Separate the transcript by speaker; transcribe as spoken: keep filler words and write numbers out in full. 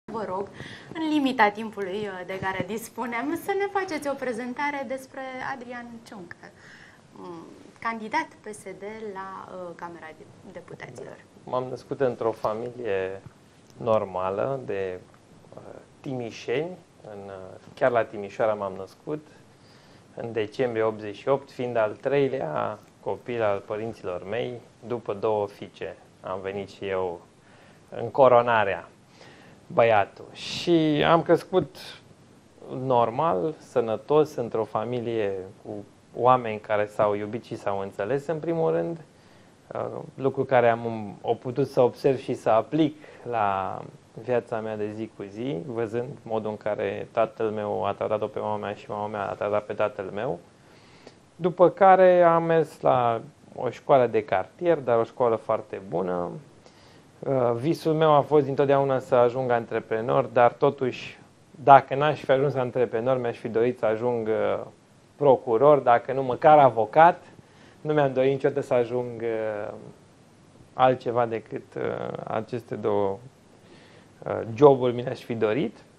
Speaker 1: Vă rog, în limita timpului de care dispunem, să ne faceți o prezentare despre Adrian Ciuncă, candidat P S D la Camera Deputaților.
Speaker 2: M-am născut într-o familie normală de uh, timișeni, în, uh, chiar la Timișoara m-am născut, în decembrie optzeci și opt, fiind al treilea copil al părinților mei, după două fiice. Am venit și eu în coronarea, băiatul. Și am crescut normal, sănătos, într-o familie cu oameni care s-au iubit și s-au înțeles, în primul rând, lucru care am o putut să observ și să aplic la viața mea de zi cu zi, văzând modul în care tatăl meu a tratat-o pe mama mea și mama mea a tratat pe tatăl meu. După care am mers la o școală de cartier, dar o școală foarte bună. Visul meu a fost dintotdeauna să ajung antreprenor, dar totuși, dacă n-aș fi ajuns antreprenor, mi-aș fi dorit să ajung procuror, dacă nu măcar avocat. Nu mi-am dorit niciodată să ajung uh, altceva decât uh, aceste două uh, joburi mi le-aș fi dorit.